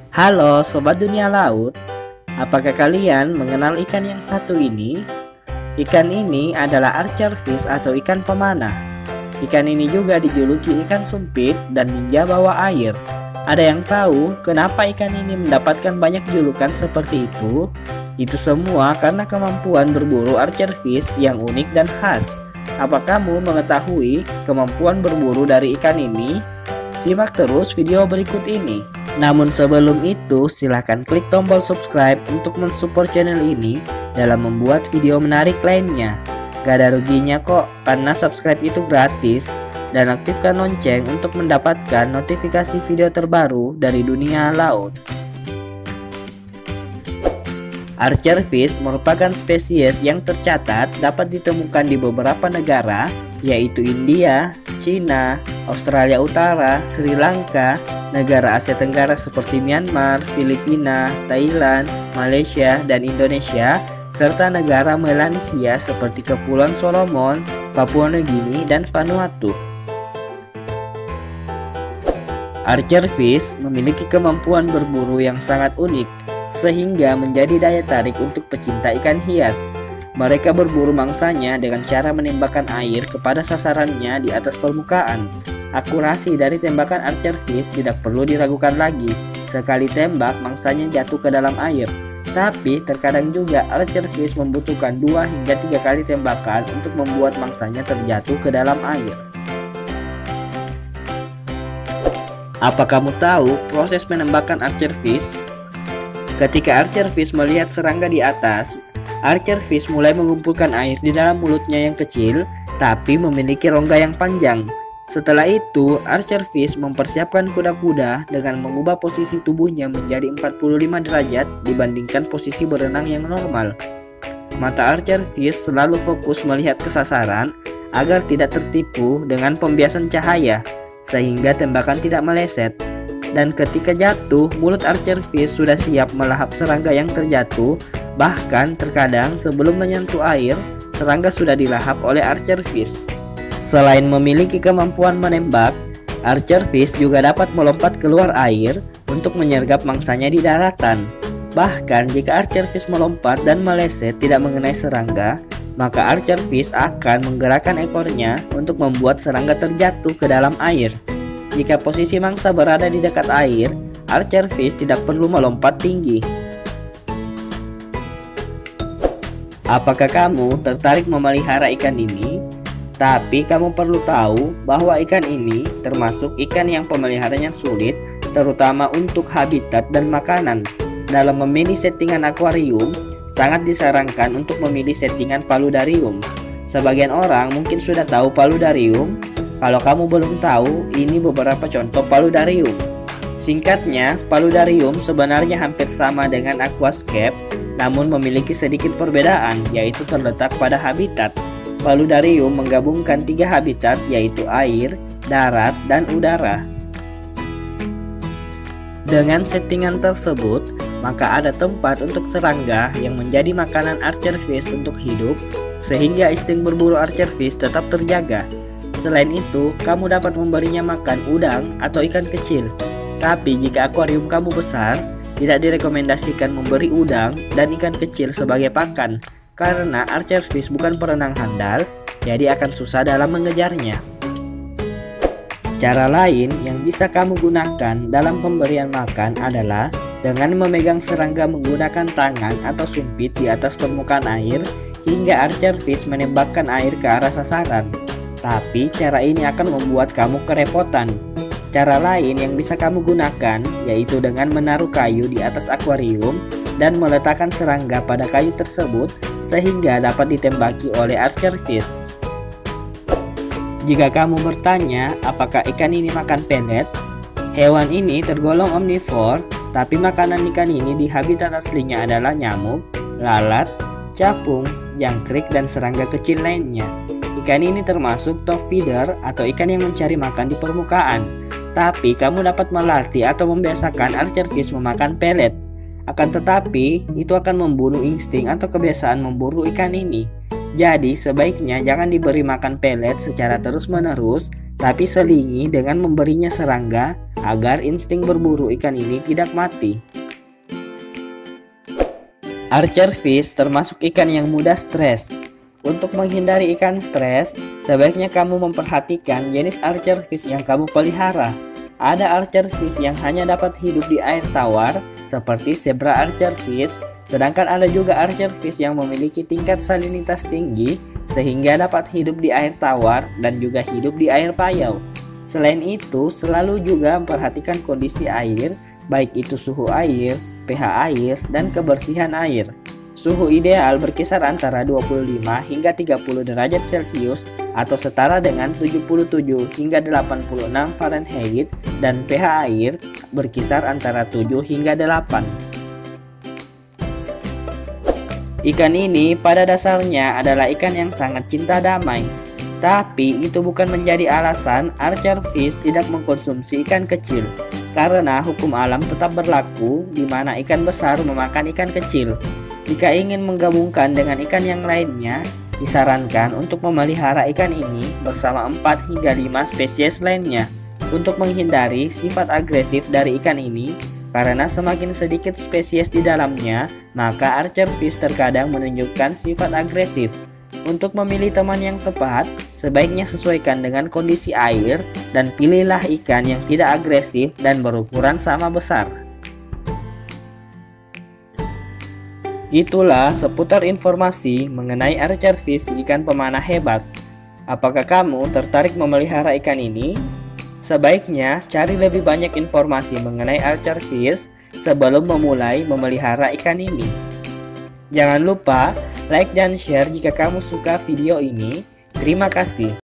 Halo Sobat Dunia Laut, apakah kalian mengenal ikan yang satu ini? Ikan ini adalah archerfish atau ikan pemanah. Ikan ini juga dijuluki ikan sumpit dan ninja bawah air. Ada yang tahu kenapa ikan ini mendapatkan banyak julukan seperti itu? Itu semua karena kemampuan berburu archerfish yang unik dan khas. Apa kamu mengetahui kemampuan berburu dari ikan ini? Simak terus video berikut ini. Namun sebelum itu, silahkan klik tombol subscribe untuk mensupport channel ini dalam membuat video menarik lainnya. Gak ada ruginya kok, karena subscribe itu gratis. Dan aktifkan lonceng untuk mendapatkan notifikasi video terbaru dari dunia laut. Archerfish merupakan spesies yang tercatat dapat ditemukan di beberapa negara, yaitu India, Cina, Australia Utara, Sri Lanka, negara Asia Tenggara seperti Myanmar, Filipina, Thailand, Malaysia, dan Indonesia, serta negara Melanesia seperti Kepulauan Solomon, Papua Nugini, dan Vanuatu. Archerfish memiliki kemampuan berburu yang sangat unik, sehingga menjadi daya tarik untuk pecinta ikan hias. Mereka berburu mangsanya dengan cara menembakkan air kepada sasarannya di atas permukaan. Akurasi dari tembakan archerfish tidak perlu diragukan lagi. Sekali tembak, mangsanya jatuh ke dalam air. Tapi terkadang juga archerfish membutuhkan 2 hingga 3 kali tembakan untuk membuat mangsanya terjatuh ke dalam air. Apa kamu tahu proses menembakkan archerfish? Ketika archerfish melihat serangga di atas, archerfish mulai mengumpulkan air di dalam mulutnya yang kecil, tapi memiliki rongga yang panjang. Setelah itu, archerfish mempersiapkan kuda-kuda dengan mengubah posisi tubuhnya menjadi 45 derajat dibandingkan posisi berenang yang normal. Mata archerfish selalu fokus melihat ke sasaran agar tidak tertipu dengan pembiasan cahaya, sehingga tembakan tidak meleset. Dan ketika jatuh, mulut archerfish sudah siap melahap serangga yang terjatuh. Bahkan terkadang sebelum menyentuh air, serangga sudah dilahap oleh archerfish. Selain memiliki kemampuan menembak, archerfish juga dapat melompat keluar air untuk menyergap mangsanya di daratan. Bahkan jika archerfish melompat dan meleset tidak mengenai serangga, maka archerfish akan menggerakkan ekornya untuk membuat serangga terjatuh ke dalam air. Jika posisi mangsa berada di dekat air, archerfish tidak perlu melompat tinggi. Apakah kamu tertarik memelihara ikan ini? Tapi kamu perlu tahu bahwa ikan ini termasuk ikan yang pemeliharanya sulit, terutama untuk habitat dan makanan. Dalam memilih settingan akuarium, sangat disarankan untuk memilih settingan paludarium. Sebagian orang mungkin sudah tahu paludarium. Kalau kamu belum tahu, ini beberapa contoh paludarium. Singkatnya, paludarium sebenarnya hampir sama dengan aquascape, namun memiliki sedikit perbedaan, yaitu terletak pada habitat. Paludarium menggabungkan 3 habitat, yaitu air, darat, dan udara. Dengan settingan tersebut, maka ada tempat untuk serangga yang menjadi makanan archerfish untuk hidup, sehingga insting berburu archerfish tetap terjaga. Selain itu, kamu dapat memberinya makan udang atau ikan kecil. Tapi jika akuarium kamu besar, tidak direkomendasikan memberi udang dan ikan kecil sebagai pakan, karena archerfish bukan perenang handal, jadi akan susah dalam mengejarnya. Cara lain yang bisa kamu gunakan dalam pemberian makan adalah dengan memegang serangga menggunakan tangan atau sumpit di atas permukaan air hingga archerfish menembakkan air ke arah sasaran. Tapi cara ini akan membuat kamu kerepotan. Cara lain yang bisa kamu gunakan yaitu dengan menaruh kayu di atas akuarium dan meletakkan serangga pada kayu tersebut sehingga dapat ditembaki oleh archerfish. Jika kamu bertanya apakah ikan ini makan pelet, hewan ini tergolong omnivore, tapi makanan ikan ini di habitat aslinya adalah nyamuk, lalat, capung, jangkrik, dan serangga kecil lainnya. Ikan ini termasuk top feeder atau ikan yang mencari makan di permukaan. Tapi kamu dapat melatih atau membiasakan archerfish memakan pelet. Akan tetapi, itu akan membunuh insting atau kebiasaan memburu ikan ini. Jadi sebaiknya jangan diberi makan pelet secara terus-menerus, tapi selingi dengan memberinya serangga agar insting berburu ikan ini tidak mati. Archer fish termasuk ikan yang mudah stres. Untuk menghindari ikan stres, sebaiknya kamu memperhatikan jenis archer fish yang kamu pelihara. Ada archer fish yang hanya dapat hidup di air tawar, seperti zebra archer fish, sedangkan ada juga archer fish yang memiliki tingkat salinitas tinggi, sehingga dapat hidup di air tawar dan juga hidup di air payau. Selain itu, selalu juga memperhatikan kondisi air, baik itu suhu air, pH air, dan kebersihan air. Suhu ideal berkisar antara 25 hingga 30 derajat Celcius atau setara dengan 77 hingga 86 Fahrenheit, dan pH air berkisar antara 7 hingga 8. Ikan ini pada dasarnya adalah ikan yang sangat cinta damai. Tapi itu bukan menjadi alasan archer fish tidak mengkonsumsi ikan kecil. Karena hukum alam tetap berlaku di mana ikan besar memakan ikan kecil. Jika ingin menggabungkan dengan ikan yang lainnya, disarankan untuk memelihara ikan ini bersama 4 hingga 5 spesies lainnya untuk menghindari sifat agresif dari ikan ini, karena semakin sedikit spesies di dalamnya, maka archer fish terkadang menunjukkan sifat agresif. Untuk memilih teman yang tepat, sebaiknya sesuaikan dengan kondisi air dan pilihlah ikan yang tidak agresif dan berukuran sama besar. Itulah seputar informasi mengenai archer fish, ikan pemanah hebat. Apakah kamu tertarik memelihara ikan ini? Sebaiknya cari lebih banyak informasi mengenai archer fish sebelum memulai memelihara ikan ini. Jangan lupa like dan share jika kamu suka video ini. Terima kasih.